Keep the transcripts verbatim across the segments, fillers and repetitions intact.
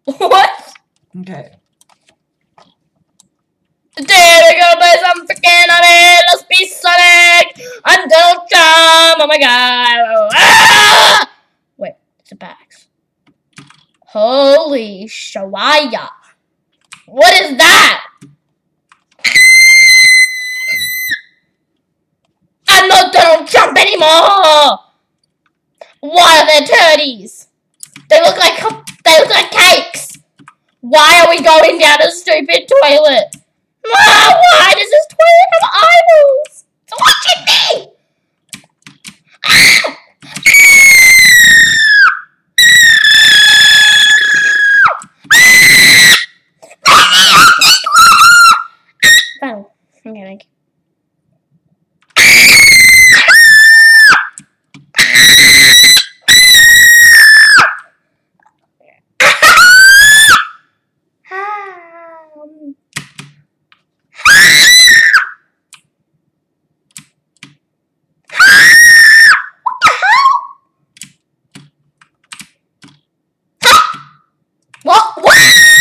What? Okay. Today we're gonna play some freaking on it. Let's be Sonic until time. Oh my god. Ah! Wait, it's a bags. Holy shawaya. What is that? I'm not Donald Trump anymore. Why are there turdies? They look like they look like cakes. Why are we going down a stupid toilet? Ah, why does this toilet have eyeballs? It's watching me! Ah! Oh, okay, thank you. What? What?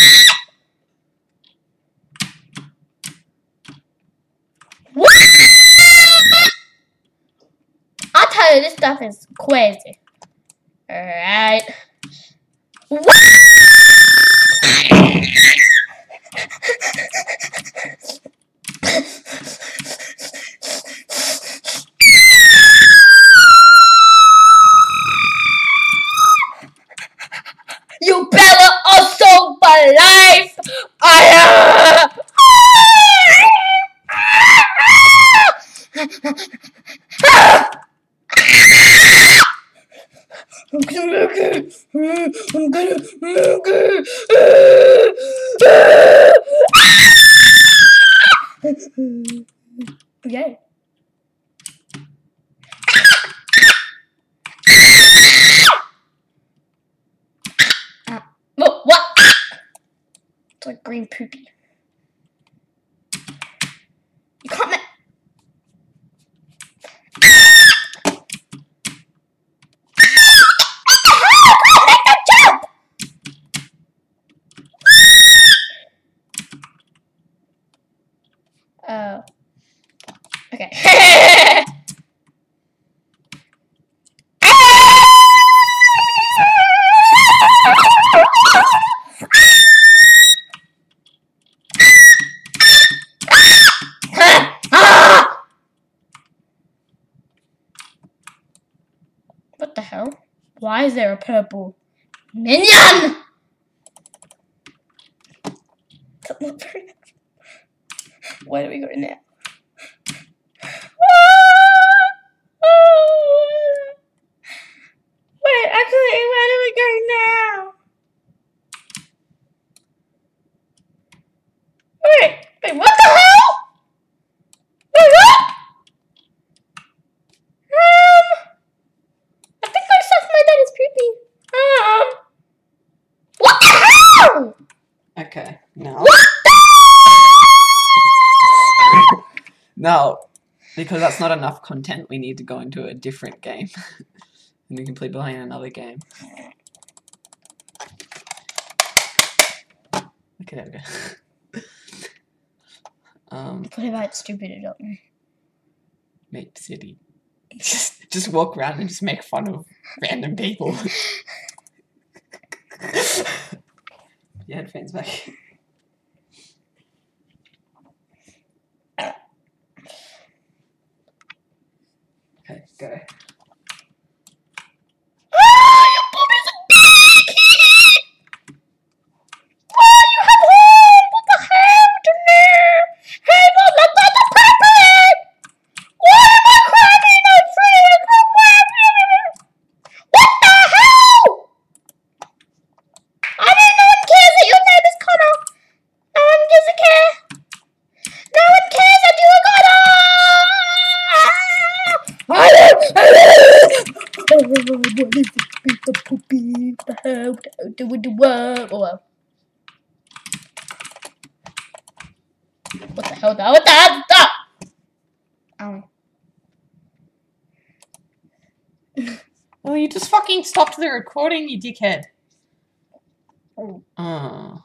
What? I tell you, this stuff is crazy. Alright. What? You better also for life. I. I'm gonna make it. I'm gonna make it. Okay. What? What? It's like green poopy. You can't make. Oh. Okay. What the hell? Why is there a purple minion? Where do we go now? Wait, actually, where do we go now? Wait, wait, what the hell? Wait, what? Um, I think I saw my dad is poopy. Um, what the hell? Okay. Now. What the? Now, because that's not enough content, we need to go into a different game. And we can play behind another game. Okay, there we go. um, What if I had stupid it up? Mape City. Just, just walk around and just make fun of random people. Your headphones back. Okay, go. Ah, your bobby's a big! Why you have home? What the hell to me? Hey, no, let that the puppet! Why am I crying? I'm free. What the hell? I mean, no one cares that your name is Connor. No one gives a care. No one cares that you are Connor. I don't. What is it? The poopy. The hell? Do we do what? Oh well. What the hell? What the hell? Stop! Oh. Well, you just fucking stopped the recording, you dickhead. Oh.